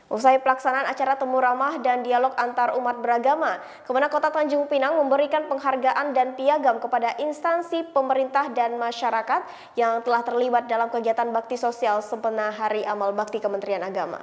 Usai pelaksanaan acara temu ramah dan dialog antar umat beragama, Kemenak Kota Tanjung Pinang memberikan penghargaan dan piagam kepada instansi pemerintah dan masyarakat yang telah terlibat dalam kegiatan bakti sosial sempena Hari Amal Bakti Kementerian Agama.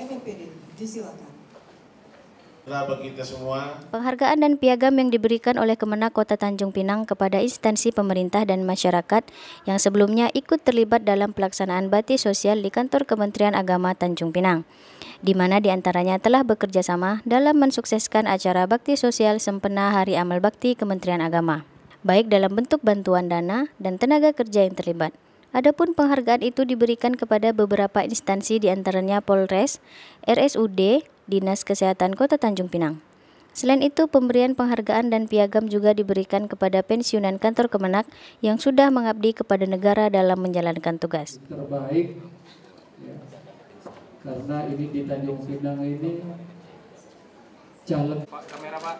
Penghargaan dan piagam yang diberikan oleh Kemenak Kota Tanjung Pinang kepada instansi pemerintah dan masyarakat yang sebelumnya ikut terlibat dalam pelaksanaan bakti sosial di kantor Kementerian Agama Tanjung Pinang, di mana diantaranya telah bekerja sama dalam mensukseskan acara bakti sosial sempena Hari Amal Bakti Kementerian Agama, baik dalam bentuk bantuan dana dan tenaga kerja yang terlibat. Adapun penghargaan itu diberikan kepada beberapa instansi diantaranya Polres, RSUD, Dinas Kesehatan Kota Tanjung Pinang. Selain itu, pemberian penghargaan dan piagam juga diberikan kepada pensiunan kantor Kemenak yang sudah mengabdi kepada negara dalam menjalankan tugas. Terbaik, ya, karena ini di Tanjung Pinang ini caleg. Pak, kamera Pak.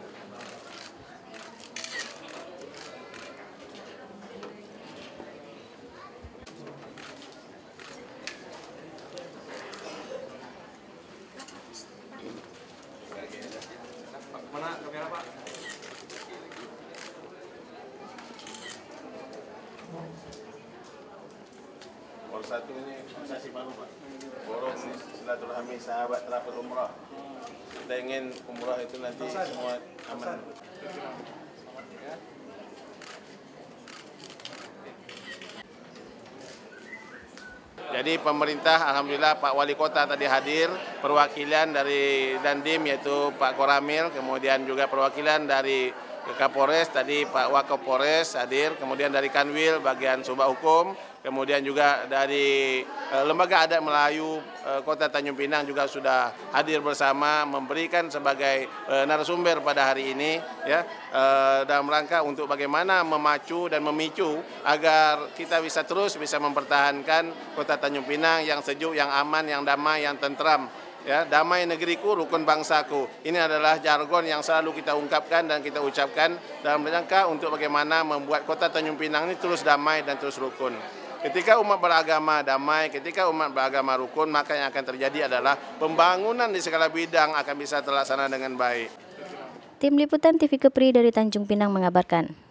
Mana kamera Pak? Nomor satu ini sesi baru Pak. Forum silaturahmi sahabat travel umrah. Kita ingin umrah itu nanti semua aman. Jadi pemerintah, alhamdulillah Pak Wali Kota tadi hadir, perwakilan dari Dandim yaitu Pak Koramil, kemudian juga perwakilan dari Kapolres tadi Pak Wakapolres hadir, kemudian dari Kanwil bagian Subak Hukum, kemudian juga dari Lembaga Adat Melayu Kota Tanjung Pinang juga sudah hadir bersama memberikan sebagai narasumber pada hari ini ya, dalam rangka untuk bagaimana memacu dan memicu agar kita bisa terus bisa mempertahankan Kota Tanjung Pinang yang sejuk, yang aman, yang damai, yang tentram. Ya, damai negeriku, rukun bangsaku. Ini adalah jargon yang selalu kita ungkapkan dan kita ucapkan dalam rangka untuk bagaimana membuat Kota Tanjung Pinang ini terus damai dan terus rukun. Ketika umat beragama damai, ketika umat beragama rukun, maka yang akan terjadi adalah pembangunan di segala bidang akan bisa terlaksana dengan baik. Tim Liputan TV Kepri dari Tanjung Pinang mengabarkan.